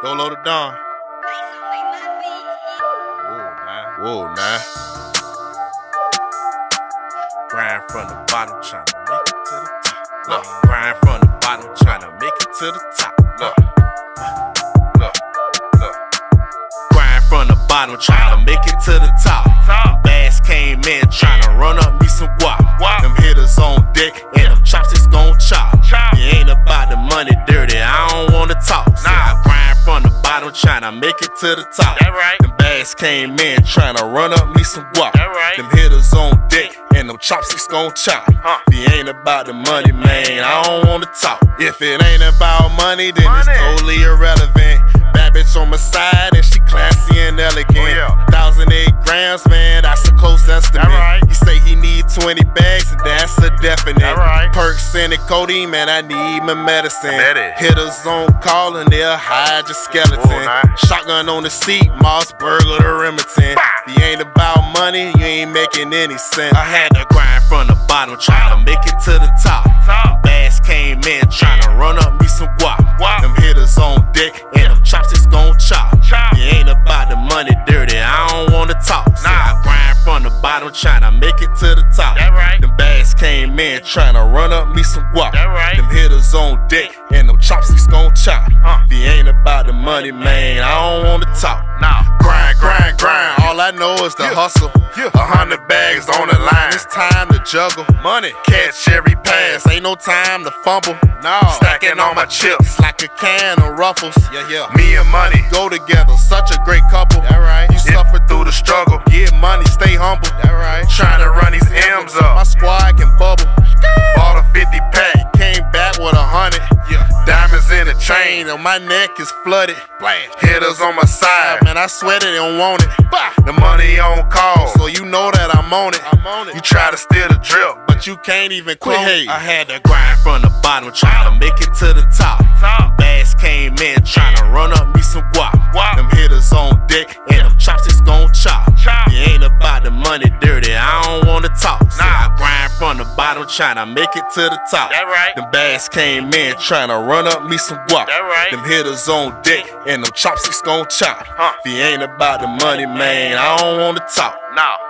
Dolo the Don. Whoa, nah. Grind from the bottom, tryna make it to the top. Look, grind from the bottom, tryna make it to the top. Look. Grind from the bottom, tryna make it to the top. Them bass came in, tryna run up me some guap. Them hitters on deck, and them chopsticks gon' chop. You ain't about the money dirty, I don't wanna talk. So I grind from the bottom, tryna make it to the top. Them bass came in, tryna run up me some guap. Them hitters on deck, and them chopsticks gon' chop. If it ain't about the money, man, I don't wanna talk. If it ain't about money, then it's totally irrelevant. Bad bitch on my side, and she classy and elegant. 1,008 grams, man, that's a close estimate. He say he need 20 bags, and that's a definite. Perks and the codeine, man, I need my medicine. Hitters on call, and they'll hide your skeleton. Shotgun on the seat, Mossberg or the Remington. If you ain't about money, you ain't making any sense. I had to grind from the bottom, tryna make it to the top. Bass came in, tryna run up me some guap. Them hitters on deck, and them chopsticks gon' chop. You ain't about the money dirty, I don't wanna talk. So I grind from the bottom, tryna make it to the top. Them bass came in, tryna run up me some guap. Them hitters on deck, and them chopsticks gon' chop. If you ain't about the money, man, I don't wanna talk. Grind, all I know is the hustle. 100 bags on the line, it's time to juggle. Money, catch every pass, ain't no time to fumble. Stacking on my chips like a can of Ruffles. Me and money go together, such a great couple. You suffer through the struggle, get money, stay humble. Trying to run these M's up, my squad can bubble. Bought a 50 pack, came back with 100. Diamonds in the chain, and my neck is flooded. Hitters on my side, man, I sweat it and want it. The money on call, so you know that I'm on it. You try to steal the drip, but you can't even quit. I had to grind from the bottom, tryna make it to the top. Bass came in, tryna run up me some guap. Them hitters on deck, and them chopsticks gon' chop. You ain't about the money dirty, I don't wanna talk. So I grind from the bottom, tryna make it to the top. Them bass came in, tryna run up me some guap. Them hitters on deck, and them chopsticks gon' chop. If you ain't about the money, man, I don't wanna talk.